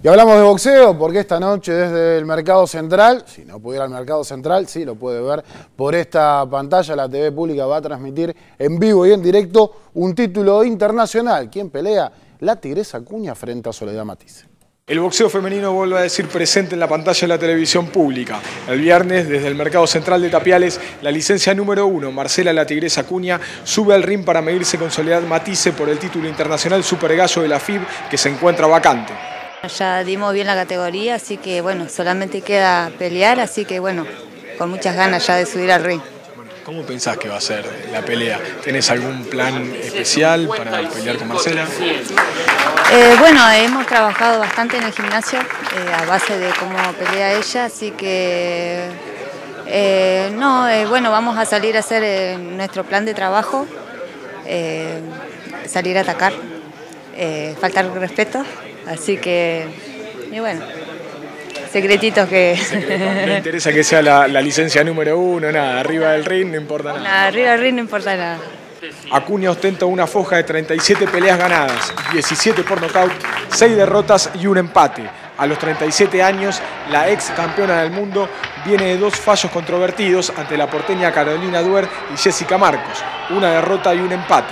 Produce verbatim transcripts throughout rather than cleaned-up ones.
Y hablamos de boxeo porque esta noche desde el Mercado Central, si no pudiera al Mercado Central, sí lo puede ver por esta pantalla, la T V Pública va a transmitir en vivo y en directo un título internacional. ¿Quién pelea? La Tigresa Acuña frente a Soledad Matisse. El boxeo femenino vuelve a decir presente en la pantalla de la televisión pública. El viernes, desde el Mercado Central de Tapiales, la licencia número uno, Marcela La Tigresa Acuña, sube al ring para medirse con Soledad Matisse por el título internacional Super Gallo de la F I B, que se encuentra vacante. Ya dimos bien la categoría, así que bueno, solamente queda pelear, así que bueno, con muchas ganas ya de subir al ring. ¿Cómo pensás que va a ser la pelea? ¿Tenés algún plan especial para pelear con Marcela? Eh, bueno, hemos trabajado bastante en el gimnasio eh, a base de cómo pelea ella, así que eh, no, eh, bueno, vamos a salir a hacer eh, nuestro plan de trabajo, eh, salir a atacar, eh, faltar respeto, así que, y bueno, secretitos que... No interesa que sea la, la licencia número uno, nada, arriba del ring no importa nada. Nada, arriba del ring no importa nada. Acuña ostenta una foja de treinta y siete peleas ganadas, diecisiete por nocaut, seis derrotas y un empate. A los treinta y siete años, la ex campeona del mundo viene de dos fallos controvertidos ante la porteña Carolina Duer y Jessica Marcos, una derrota y un empate.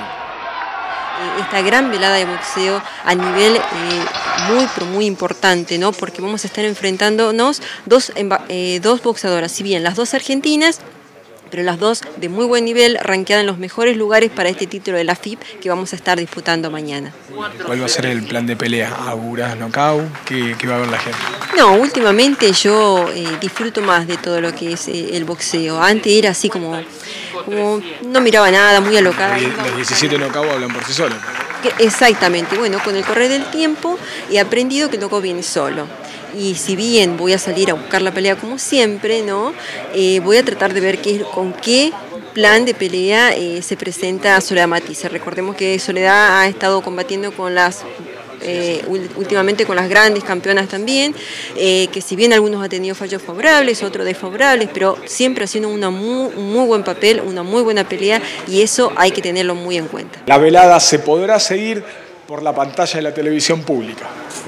Esta gran velada de boxeo a nivel eh, muy pero muy importante, ¿no? Porque vamos a estar enfrentándonos dos, eh, dos boxeadoras, si bien las dos argentinas, pero las dos de muy buen nivel, rankeadas en los mejores lugares para este título de la F I B que vamos a estar disputando mañana. ¿Cuál va a ser el plan de pelea? ¿Auguras, knockout? ¿Qué, qué va a ver la gente? No, últimamente yo eh, disfruto más de todo lo que es eh, el boxeo. Antes era así como, como no miraba nada, muy alocada. Los diecisiete knockouts hablan por sí solos. Exactamente, bueno, con el correr del tiempo he aprendido que el knockout viene solo. Y si bien voy a salir a buscar la pelea como siempre, ¿no? Eh, voy a tratar de ver qué, con qué plan de pelea eh, se presenta Soledad Matisse. Recordemos que Soledad ha estado combatiendo con las, eh, últimamente con las grandes campeonas también, eh, que si bien algunos han tenido fallos favorables, otros desfavorables, pero siempre haciendo una muy, un muy buen papel, una muy buena pelea, y eso hay que tenerlo muy en cuenta. La velada se podrá seguir por la pantalla de la televisión pública.